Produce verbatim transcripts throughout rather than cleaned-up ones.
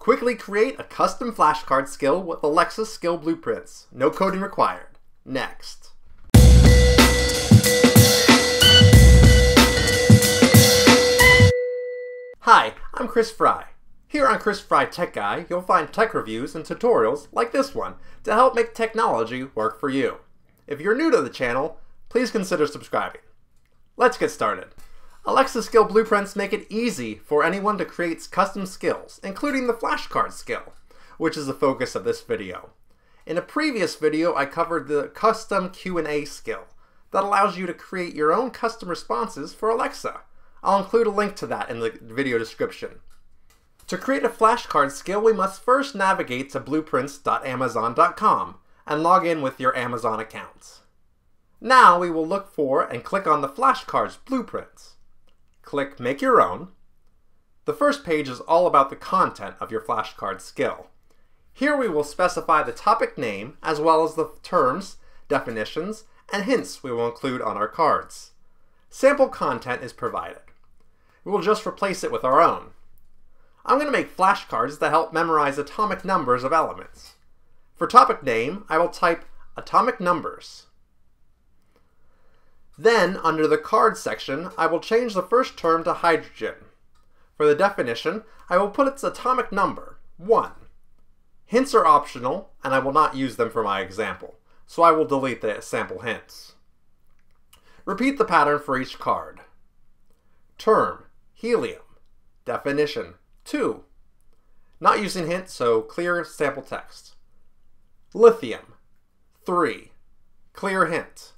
Quickly create a custom flashcard skill with Alexa skill blueprints. No coding required. Next. Hi, I'm Chris Fry. Here on Chris Fry Tech Guy, you'll find tech reviews and tutorials like this one to help make technology work for you. If you're new to the channel, please consider subscribing. Let's get started. Alexa skill blueprints make it easy for anyone to create custom skills, including the flashcard skill, which is the focus of this video. In a previous video, I covered the custom Q and A skill that allows you to create your own custom responses for Alexa. I'll include a link to that in the video description. To create a flashcard skill, we must first navigate to blueprints dot amazon dot com and log in with your Amazon account. Now we will look for and click on the flashcards blueprints. Click Make Your Own. The first page is all about the content of your flashcard skill. Here we will specify the topic name as well as the terms, definitions, and hints we will include on our cards. Sample content is provided. We will just replace it with our own. I'm going to make flashcards that help memorize atomic numbers of elements. For topic name, I will type atomic numbers. Then, under the card section, I will change the first term to hydrogen. For the definition, I will put its atomic number, one. Hints are optional, and I will not use them for my example, so I will delete the sample hints. Repeat the pattern for each card. Term, helium. Definition, two. Not using hints, so clear sample text. Lithium, three. Clear hint.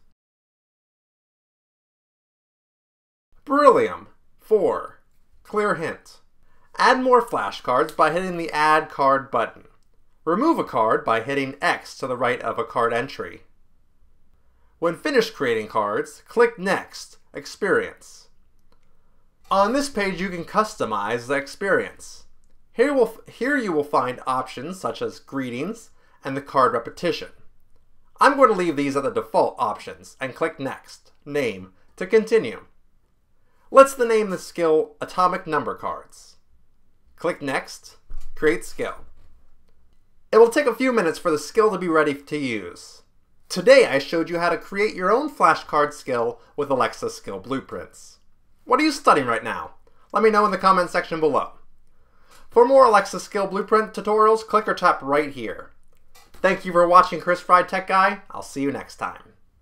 Beryllium, four. Clear hint. Add more flashcards by hitting the Add Card button. Remove a card by hitting X to the right of a card entry. When finished creating cards, click Next, Experience. On this page you can customize the experience. Here, we'll, here you will find options such as greetings and the card repetition. I'm going to leave these at the default options and click Next, Name, to continue. Let's name the skill Atomic Number Cards. Click Next, Create Skill. It will take a few minutes for the skill to be ready to use. Today I showed you how to create your own flashcard skill with Alexa skill blueprints. What are you studying right now? Let me know in the comment section below. For more Alexa skill blueprint tutorials, click or tap right here. Thank you for watching Chris Fry Tech Guy. I'll see you next time.